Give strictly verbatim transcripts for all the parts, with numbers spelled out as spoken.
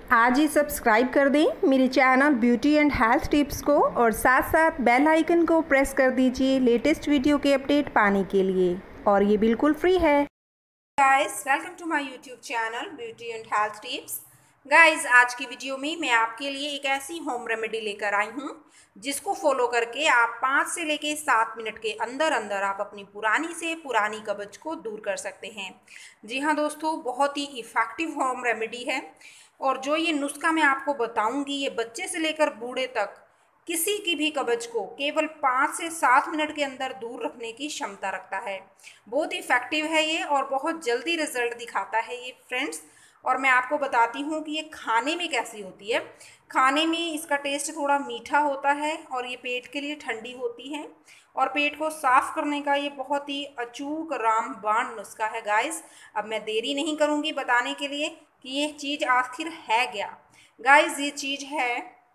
आज ही सब्सक्राइब कर दें मेरे channel beauty and health tips को और साथ साथ बेल आइकन को प्रेस कर दीजिए लेटेस्ट वीडियो के अपडेट पाने के लिए, और ये बिल्कुल फ्री है। Guys, welcome to my YouTube channel beauty and health tips. Guys, आज की वीडियो में मैं आपके लिए एक ऐसी होम रेमेडी लेकर आई हूँ जिसको फॉलो करके आप पाँच से लेके सात मिनट के अंदर अंदर आप अपनी पुरानी से पुरानी कब्ज को दूर कर सकते हैं। जी हाँ दोस्तों, बहुत ही इफ़ेक्टिव होम रेमेडी है और जो ये नुस्खा मैं आपको बताऊंगी ये बच्चे से लेकर बूढ़े तक किसी की भी कब्ज को केवल पाँच से सात मिनट के अंदर दूर रखने की क्षमता रखता है। बहुत इफेक्टिव है ये और बहुत जल्दी रिजल्ट दिखाता है ये फ्रेंड्स। और मैं आपको बताती हूँ कि ये खाने में कैसी होती है। खाने में इसका टेस्ट थोड़ा मीठा होता है और ये पेट के लिए ठंडी होती है और पेट को साफ करने का ये बहुत ही अचूक रामबाण नुस्खा है गाइस। अब मैं देरी नहीं करूँगी बताने के लिए कि ये चीज़ आखिर है क्या। गाइस, ये चीज़ है,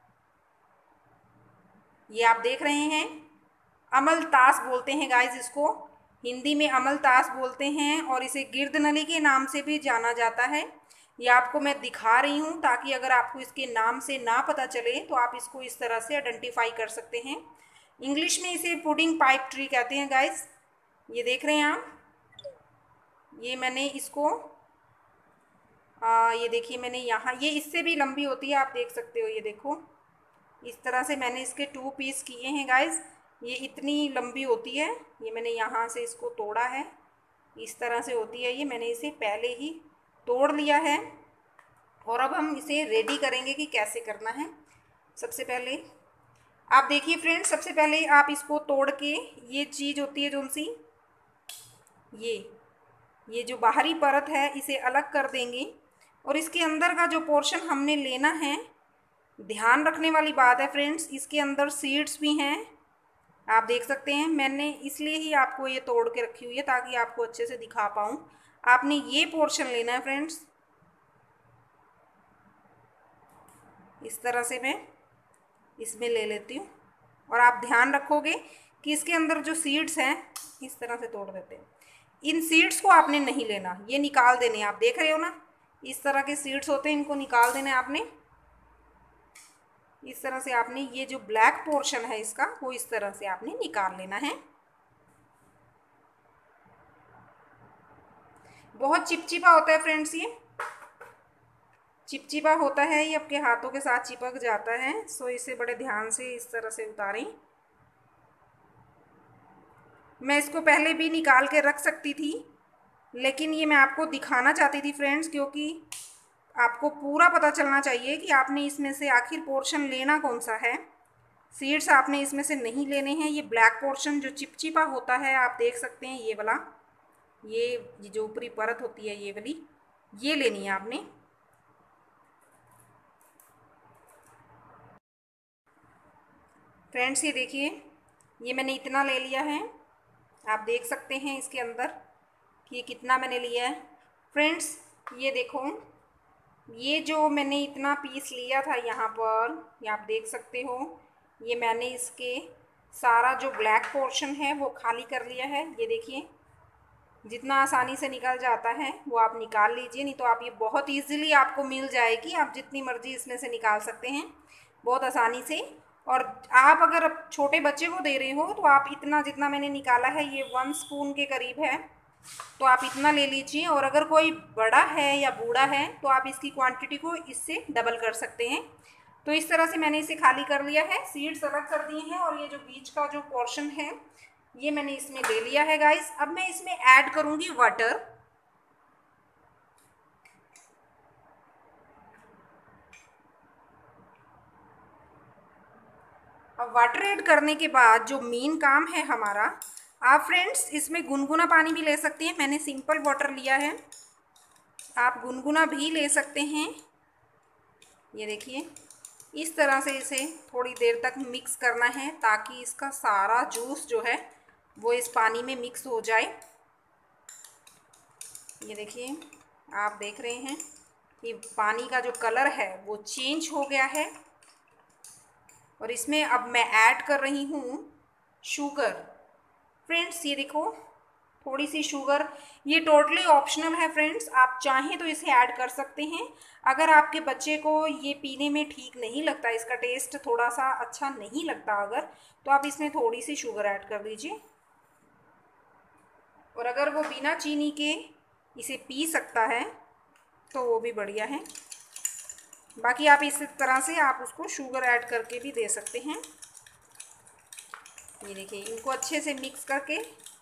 ये आप देख रहे हैं, अमलतास बोलते हैं गाइस इसको। हिंदी में अमलतास बोलते हैं और इसे गिर्दनली के नाम से भी जाना जाता है। ये आपको मैं दिखा रही हूँ ताकि अगर आपको इसके नाम से ना पता चले तो आप इसको इस तरह से आइडेंटिफाई कर सकते हैं। इंग्लिश में इसे पुडिंग पाइप ट्री कहते हैं गाइस। ये देख रहे हैं आप, ये मैंने इसको आ, ये देखिए मैंने यहाँ, ये इससे भी लंबी होती है, आप देख सकते हो। ये देखो, इस तरह से मैंने इसके टू पीस किए हैं गाइस। ये इतनी लंबी होती है। ये मैंने यहाँ से इसको तोड़ा है, इस तरह से होती है ये। मैंने इसे पहले ही तोड़ लिया है और अब हम इसे रेडी करेंगे कि कैसे करना है। सबसे पहले आप देखिए फ्रेंड्स, सबसे पहले आप इसको तोड़ के, ये चीज़ होती है जो सी, ये ये जो बाहरी परत है इसे अलग कर देंगे और इसके अंदर का जो पोर्शन हमने लेना है, ध्यान रखने वाली बात है फ्रेंड्स, इसके अंदर सीड्स भी हैं, आप देख सकते हैं। मैंने इसलिए ही आपको ये तोड़ के रखी हुई है ताकि आपको अच्छे से दिखा पाऊँ। आपने ये पोर्शन लेना है फ्रेंड्स, इस तरह से मैं इसमें ले लेती हूँ और आप ध्यान रखोगे कि इसके अंदर जो सीड्स हैं, इस तरह से तोड़ देते हैं। इन सीड्स को आपने नहीं लेना, ये निकाल देने। आप देख रहे हो ना, इस तरह के सीड्स होते हैं, इनको निकाल देना है आपने। इस तरह से आपने ये जो ब्लैक पोर्शन है इसका, वो इस तरह से आपने निकाल लेना है। बहुत चिपचिपा होता है फ्रेंड्स, ये चिपचिपा होता है, ये आपके हाथों के साथ चिपक जाता है। सो इसे बड़े ध्यान से इस तरह से उतारें। मैं इसको पहले भी निकाल के रख सकती थी, लेकिन ये मैं आपको दिखाना चाहती थी फ्रेंड्स, क्योंकि आपको पूरा पता चलना चाहिए कि आपने इसमें से आखिर पोर्शन लेना कौन सा है। सीड्स आपने इसमें से नहीं लेने हैं। ये ब्लैक पोर्शन जो चिपचिपा होता है, आप देख सकते हैं, ये वाला, ये जो ऊपरी परत होती है ये वाली, ये लेनी है आपने। फ्रेंड्स, ये देखिए, ये मैंने इतना ले लिया है। आप देख सकते हैं इसके अंदर कि ये कितना मैंने लिया है। फ्रेंड्स, ये देखो, ये जो मैंने इतना पीस लिया था यहाँ पर, ये आप देख सकते हो, ये मैंने इसके सारा जो ब्लैक पोर्शन है वो खाली कर लिया है। ये देखिए, जितना आसानी से निकल जाता है वो आप निकाल लीजिए, नहीं तो आप ये बहुत इजीली आपको मिल जाएगी। आप जितनी मर्जी इसमें से निकाल सकते हैं बहुत आसानी से। और आप अगर छोटे बच्चे को दे रहे हो तो आप इतना, जितना मैंने निकाला है, ये वन स्पून के करीब है, तो आप इतना ले लीजिए। और अगर कोई बड़ा है या बूढ़ा है तो आप इसकी क्वांटिटी को इससे डबल कर सकते हैं। तो इस तरह से मैंने इसे खाली कर लिया है, सीड्स अलग कर दिए हैं और ये जो बीच का जो पोर्शन है ये मैंने इसमें ले लिया है गाइस। अब मैं इसमें ऐड करूंगी वाटर। अब वाटर ऐड करने के बाद जो मेन काम है हमारा, आप फ्रेंड्स इसमें गुनगुना पानी भी ले सकते हैं। मैंने सिंपल वाटर लिया है, आप गुनगुना भी ले सकते हैं। ये देखिए, इस तरह से इसे थोड़ी देर तक मिक्स करना है ताकि इसका सारा जूस जो है वो इस पानी में मिक्स हो जाए। ये देखिए, आप देख रहे हैं कि पानी का जो कलर है वो चेंज हो गया है और इसमें अब मैं ऐड कर रही हूँ शुगर। फ्रेंड्स, ये देखो, थोड़ी सी शुगर, ये टोटली ऑप्शनल है फ्रेंड्स, आप चाहें तो इसे ऐड कर सकते हैं। अगर आपके बच्चे को ये पीने में ठीक नहीं लगता, इसका टेस्ट थोड़ा सा अच्छा नहीं लगता अगर, तो आप इसमें थोड़ी सी शुगर ऐड कर दीजिए। और अगर वो बिना चीनी के इसे पी सकता है तो वो भी बढ़िया है। बाकी आप इस तरह से आप उसको शुगर ऐड करके भी दे सकते हैं। ये देखिए, इनको अच्छे से मिक्स करके।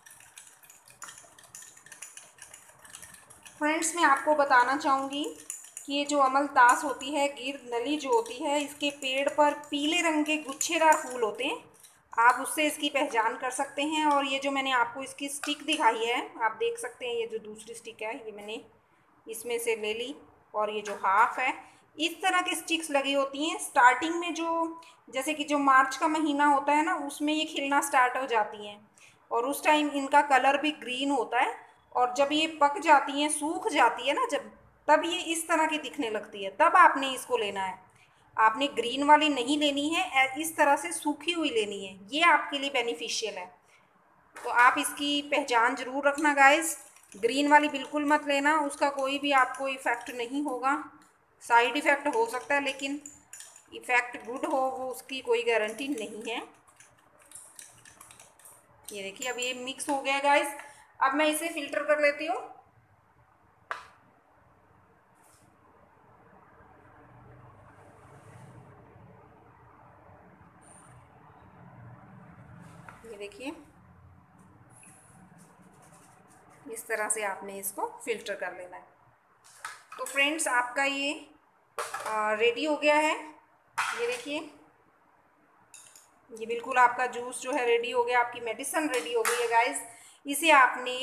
फ्रेंड्स, मैं आपको बताना चाहूँगी कि ये जो अमलतास होती है, गिर्द नली जो होती है, इसके पेड़ पर पीले रंग के गुच्छेदार फूल होते हैं, आप उससे इसकी पहचान कर सकते हैं। और ये जो मैंने आपको इसकी स्टिक दिखाई है, आप देख सकते हैं, ये जो दूसरी स्टिक है ये मैंने इसमें से ले ली, और ये जो हाफ है, इस तरह की स्टिक्स लगी होती हैं स्टार्टिंग में, जो जैसे कि जो मार्च का महीना होता है ना, उसमें ये खिलना स्टार्ट हो जाती हैं, और उस टाइम इनका कलर भी ग्रीन होता है। और जब ये पक जाती हैं, सूख जाती है ना जब, तब ये इस तरह की दिखने लगती है, तब आपने इसको लेना है। आपने ग्रीन वाली नहीं लेनी है, इस तरह से सूखी हुई लेनी है, ये आपके लिए बेनिफिशियल है। तो आप इसकी पहचान ज़रूर रखना गाइस, ग्रीन वाली बिल्कुल मत लेना, उसका कोई भी आपको इफ़ेक्ट नहीं होगा। साइड इफ़ेक्ट हो सकता है, लेकिन इफ़ेक्ट गुड हो वो उसकी कोई गारंटी नहीं है। ये देखिए, अब ये मिक्स हो गया गाइस, अब मैं इसे फिल्टर कर लेती हूँ। ये देखिए, इस तरह से आपने इसको फिल्टर कर लेना है। तो फ्रेंड्स, आपका ये रेडी हो गया है। ये देखिए, ये बिल्कुल आपका जूस जो है रेडी हो गया, आपकी मेडिसिन रेडी हो गई है गाइस। इसे आपने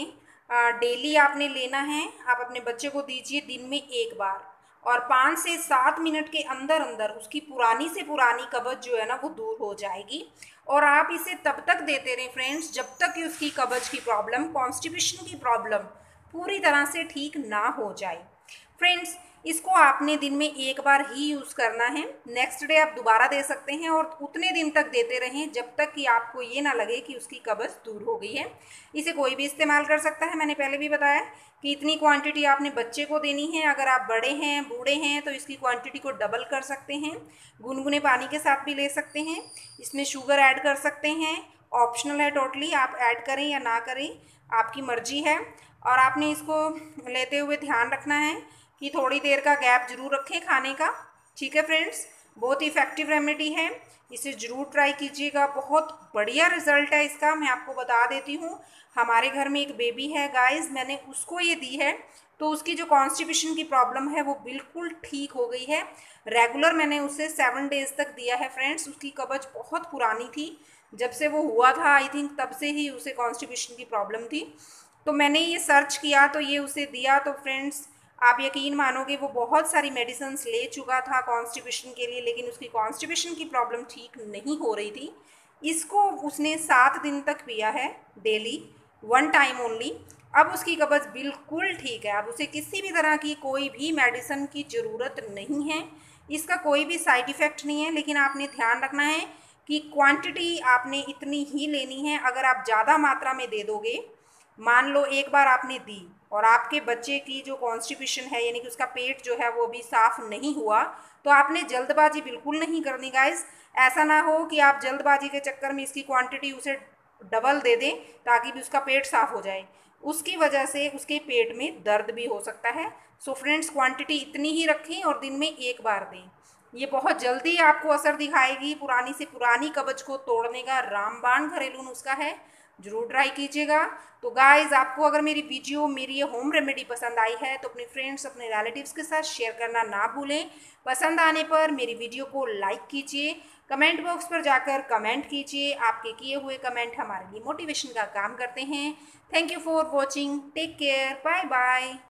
डेली आपने लेना है, आप अपने बच्चे को दीजिए दिन में एक बार, और पाँच से सात मिनट के अंदर अंदर उसकी पुरानी से पुरानी कब्ज जो है ना वो दूर हो जाएगी। और आप इसे तब तक देते रहें फ्रेंड्स जब तक कि उसकी कब्ज की प्रॉब्लम, कॉन्स्टिपेशन की प्रॉब्लम पूरी तरह से ठीक ना हो जाए। फ्रेंड्स, इसको आपने दिन में एक बार ही यूज़ करना है, नेक्स्ट डे आप दोबारा दे सकते हैं, और उतने दिन तक देते रहें जब तक कि आपको ये ना लगे कि उसकी कब्ज़ दूर हो गई है। इसे कोई भी इस्तेमाल कर सकता है, मैंने पहले भी बताया कि इतनी क्वांटिटी आपने बच्चे को देनी है। अगर आप बड़े हैं, बूढ़े हैं, तो इसकी क्वांटिटी को डबल कर सकते हैं, गुनगुने पानी के साथ भी ले सकते हैं, इसमें शुगर ऐड कर सकते हैं, ऑप्शनल है टोटली, आप ऐड करें या ना करें आपकी मर्जी है। और आपने इसको लेते हुए ध्यान रखना है कि थोड़ी देर का गैप जरूर रखें खाने का, ठीक है फ्रेंड्स। बहुत ही इफेक्टिव रेमेडी है, इसे ज़रूर ट्राई कीजिएगा, बहुत बढ़िया रिजल्ट है इसका। मैं आपको बता देती हूँ, हमारे घर में एक बेबी है गाइस, मैंने उसको ये दी है, तो उसकी जो कॉन्स्टिपेशन की प्रॉब्लम है वो बिल्कुल ठीक हो गई है। रेगुलर मैंने उसे सेवन डेज तक दिया है फ्रेंड्स। उसकी कब्ज बहुत पुरानी थी, जब से वो हुआ था आई थिंक तब से ही उसे कॉन्स्टिपेशन की प्रॉब्लम थी। तो मैंने ये सर्च किया तो ये उसे दिया। तो फ्रेंड्स, आप यकीन मानोगे, वो बहुत सारी मेडिसिन्स ले चुका था कॉन्स्टिपेशन के लिए, लेकिन उसकी कॉन्स्टिपेशन की प्रॉब्लम ठीक नहीं हो रही थी। इसको उसने सात दिन तक पिया है डेली, वन टाइम ओनली। अब उसकी कब्ज बिल्कुल ठीक है, अब उसे किसी भी तरह की कोई भी मेडिसिन की ज़रूरत नहीं है, इसका कोई भी साइड इफ़ेक्ट नहीं है। लेकिन आपने ध्यान रखना है कि क्वांटिटी आपने इतनी ही लेनी है। अगर आप ज़्यादा मात्रा में दे दोगे, मान लो एक बार आपने दी और आपके बच्चे की जो कॉन्स्टिपेशन है, यानी कि उसका पेट जो है वो भी साफ़ नहीं हुआ, तो आपने जल्दबाजी बिल्कुल नहीं करनी गाइस। ऐसा ना हो कि आप जल्दबाजी के चक्कर में इसकी क्वांटिटी उसे डबल दे दें ताकि भी उसका पेट साफ़ हो जाए, उसकी वजह से उसके पेट में दर्द भी हो सकता है। सो फ्रेंड्स, क्वांटिटी इतनी ही रखें और दिन में एक बार दें, ये बहुत जल्दी आपको असर दिखाएगी। पुरानी से पुरानी कब्ज को तोड़ने का रामबाण घरेलू नुस्खा है, जरूर ट्राई कीजिएगा। तो गाइज, आपको अगर मेरी वीडियो, मेरी ये होम रेमेडी पसंद आई है तो अपने फ्रेंड्स, अपने रिलेटिव्स के साथ शेयर करना ना भूलें। पसंद आने पर मेरी वीडियो को लाइक कीजिए, कमेंट बॉक्स पर जाकर कमेंट कीजिए, आपके किए हुए कमेंट हमारे लिए मोटिवेशन का काम करते हैं। Thank you for watching, take care, bye bye.